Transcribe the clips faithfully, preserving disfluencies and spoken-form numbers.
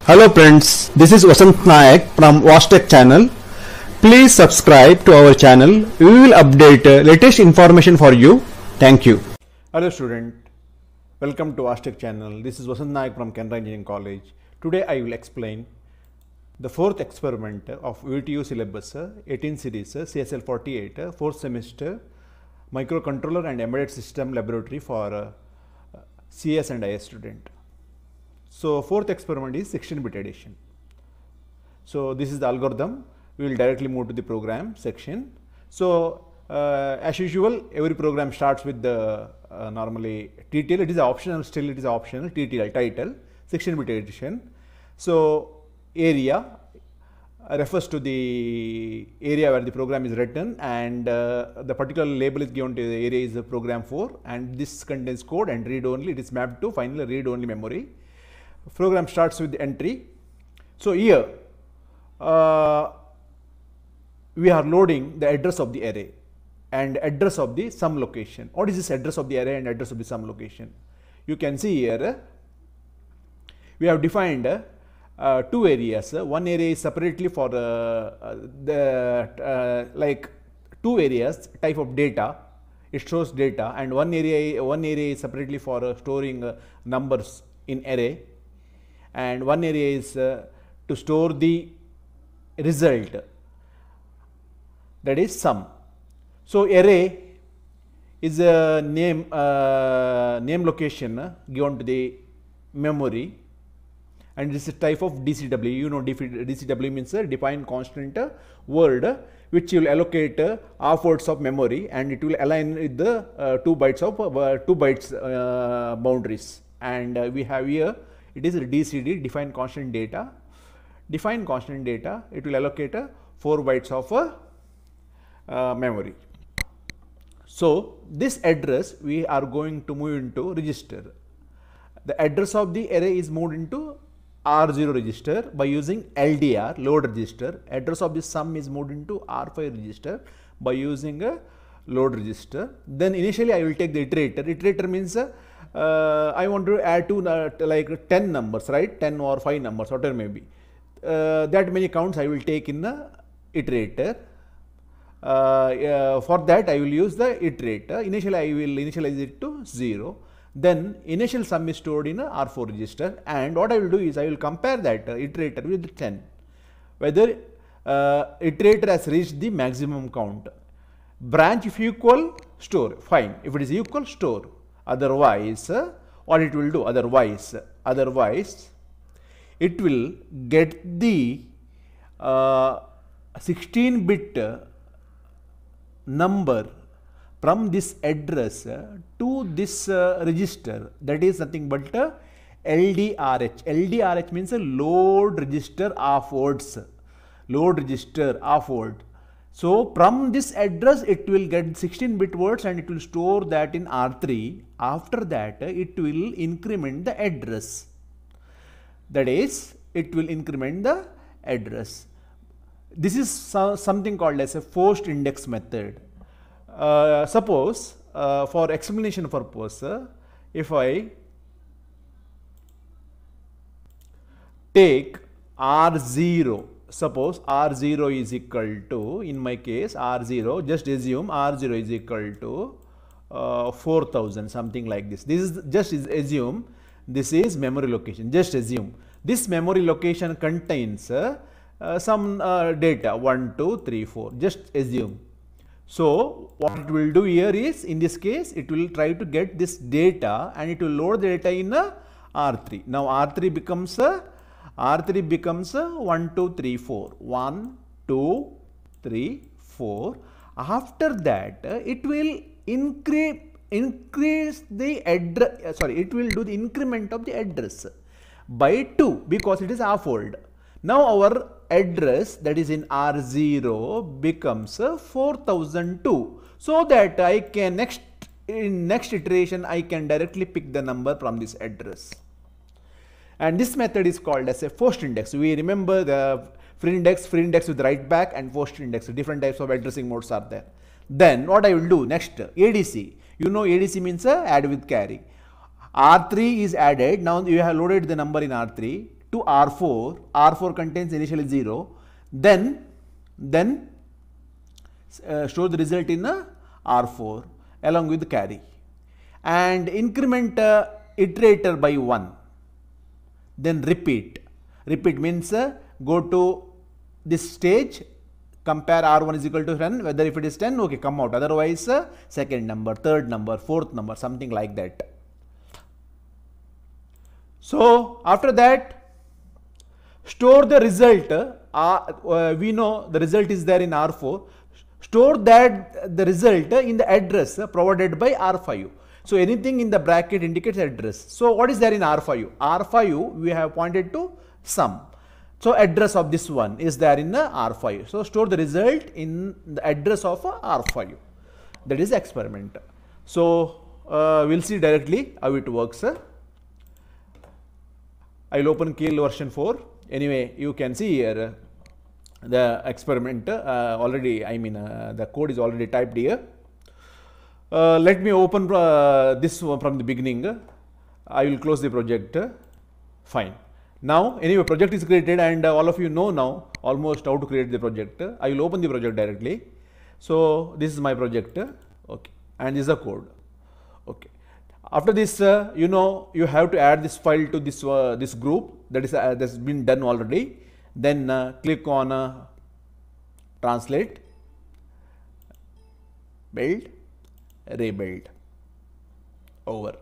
Hello friends, this is Vasant Nayak from Vastech channel. Please subscribe to our channel. We will update uh, latest information for you. Thank you. Hello student, welcome to Vastech channel. This is Vasant Nayak from Canara Engineering College. Today I will explain the fourth experiment of V T U syllabus eighteen series C S L forty-eight fourth semester microcontroller and embedded system laboratory for uh, C S and I S student. So fourth experiment is sixteen bit addition. So this is the algorithm. We will directly move to the program section. So uh, as usual, every program starts with the uh, normally T T L. It is optional. Still, it is optional. T T L title sixteen bit addition. So area uh, refers to the area where the program is written, and uh, the particular label is given to the area is the program four, and this contains code and read only. It is mapped to finally read only memory. Program starts with the entry. So here uh, we are loading the address of the array and address of the sum location. What is this address of the array and address of the sum location? You can see here we have defined uh, two areas. One area is separately for uh, the uh, like two areas type of data. It shows data, and one area one area is separately for uh, storing uh, numbers in array, and one area is uh, to store the result, that is sum. So array is a name uh, name location uh, given to the memory, and this is a type of D C W. You know, D C W means a defined constant uh, word uh, which will allocate uh, half words of memory, and it will align with the uh, two bytes of uh, two bytes uh, boundaries. And uh, we have here it is D C D, defined constant data. Defined constant data, it will allocate uh, four bytes of uh, uh, memory. So this address we are going to move into register. The address of the array is moved into R zero register by using L D R, load register. Address of the sum is moved into R five register by using a load register. Then initially I will take the iterator. Iterator means uh, uh, I want to add to uh, like ten numbers, right? ten or five numbers, whatever may be. Uh, that many counts I will take in the iterator. Uh, uh, for that I will use the iterator. Initially I will initialize it to zero. Then initial sum is stored in a R four register, and what I will do is I will compare that uh, iterator with ten, whether uh, iterator has reached the maximum count. Branch if equal, store, fine. If it is equal, store. Otherwise uh, what it will do, otherwise otherwise it will get the uh, sixteen bit uh, number from this address uh, to this uh, register, that is nothing but uh, L D R H. L D R H means a load register of words. Load register of word. So from this address it will get sixteen bit words, and it will store that in R three. After that uh, it will increment the address. That is, it will increment the address. This is so, something called as a forced index method. Uh, suppose uh, for explanation purpose, uh, if I take R zero, suppose R zero is equal to, in my case R zero, just assume R zero is equal to uh, four thousand, something like this. This is just is assume this is memory location, just assume this memory location contains uh, uh, some uh, data one, two, three, four, just assume. So what it will do here is, in this case it will try to get this data, and it will load the data in a R three. Now R three becomes a R three becomes a one, two, three, four. one, two, three, four. After that uh, it will increase increase the address, uh, sorry, it will do the increment of the address by two, because it is half-fold. Now our address, that is in R zero, becomes uh, four thousand two, so that I can next in next iteration I can directly pick the number from this address. And this method is called as a forced index. We remember the free index, free index with write back, and forced index. Different types of addressing modes are there. Then what I will do next, A D C. You know A D C means uh, add with carry. R three is added. Now you have loaded the number in R three. to R four, R four contains initially zero, then, then uh, store the result in uh, R four along with the carry, and increment uh, iterator by one, then repeat. Repeat means uh, go to this stage, compare R one is equal to ten, whether if it is ten, okay, come out, otherwise uh, second number, third number, fourth number, something like that. So after that, store the result, uh, uh, we know the result is there in R four, store that the result in the address uh, provided by R five. So anything in the bracket indicates address. So what is there in R five? R five we have pointed to sum. So address of this one is there in the R five. So store the result in the address of R five. That is experiment. So uh, we'll see directly how it works. I will open Keil version four. Anyway, you can see here uh, the experiment uh, already, I mean uh, the code is already typed here. Uh, let me open uh, this one from the beginning. I will close the project. Fine. Now anyway, project is created, and uh, all of you know now almost how to create the project. I will open the project directly. So this is my project. Okay, and this is the code. Okay. After this, uh, you know, you have to add this file to this uh, this group, that is uh, that's been done already. Then uh, click on uh, translate, build, rebuild, over.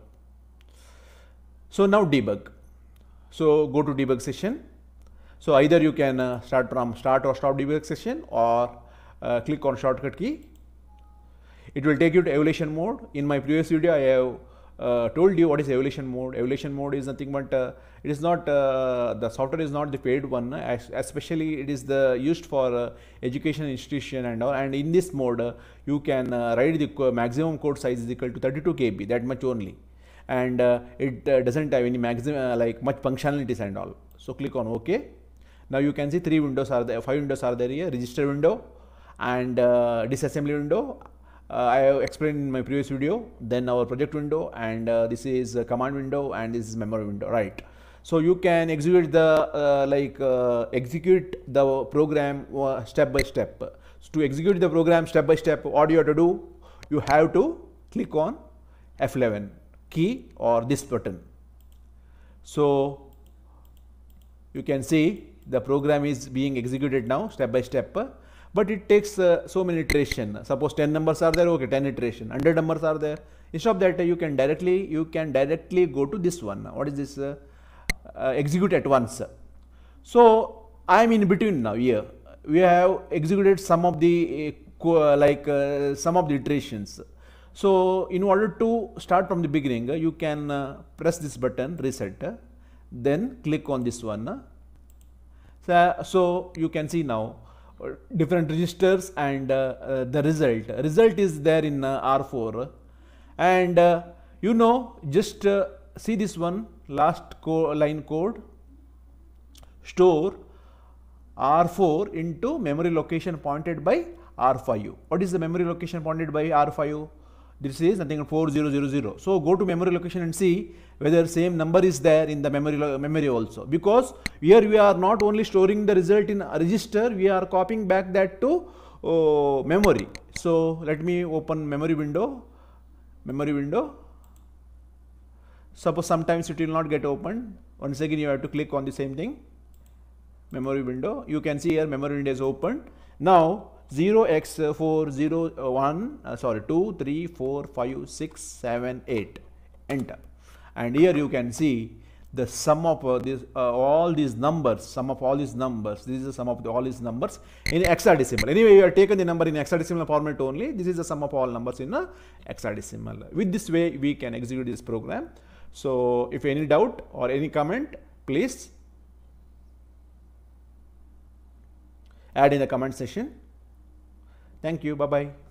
So now debug. So go to debug session. So either you can uh, start from start or stop debug session, or uh, click on shortcut key. It will take you to evaluation mode. In my previous video, I have uh, told you what is evaluation mode. Evaluation mode is nothing but uh, it is not uh, the software is not the paid one. Especially it is the used for uh, education institution and all. And in this mode, uh, you can uh, write the co maximum code size is equal to thirty-two K B. That much only. And uh, it uh, doesn't have any maximum uh, like much functionalities and all. So click on OK. Now you can see three windows are there, five windows are there here: register window and uh, disassembly window. Uh, I have explained in my previous video. Then our project window, and uh, this is a command window, and this is memory window, right? So you can execute the uh, like uh, execute the program uh, step by step. So to execute the program step by step, what you have to do? You have to click on F eleven key or this button. So you can see the program is being executed now step by step, but it takes uh, so many iteration. Suppose ten numbers are there, okay, ten iteration. one hundred numbers are there. Instead of that, you can directly you can directly go to this one. What is this? Uh, uh, execute at once. So I am in between now here. We have executed some of the uh, like uh, some of the iterations. So in order to start from the beginning, uh, you can uh, press this button reset, uh, then click on this one. Uh. So, so you can see now uh, different registers and uh, uh, the result. Result is there in uh, R four, and uh, you know, just uh, see this one last co line code. Store R four into memory location pointed by R five. What is the memory location pointed by R five? This is nothing four zero zero zero. So go to memory location and see whether same number is there in the memory memory also. Because here we are not only storing the result in a register, we are copying back that to uh, memory. So let me open memory window. Memory window. Suppose sometimes it will not get opened. Once again you have to click on the same thing. Memory window. You can see here memory window is open. Now zero x four zero one uh, sorry two three four five six seven eight, enter, and here you can see the sum of uh, this uh, all these numbers, sum of all these numbers. This is the sum of the, all these numbers in hexadecimal. Anyway, you have taken the number in hexadecimal format only. This is the sum of all numbers in a hexadecimal. With this way we can execute this program. So if any doubt or any comment, please add in the comment section. Thank you. Bye bye.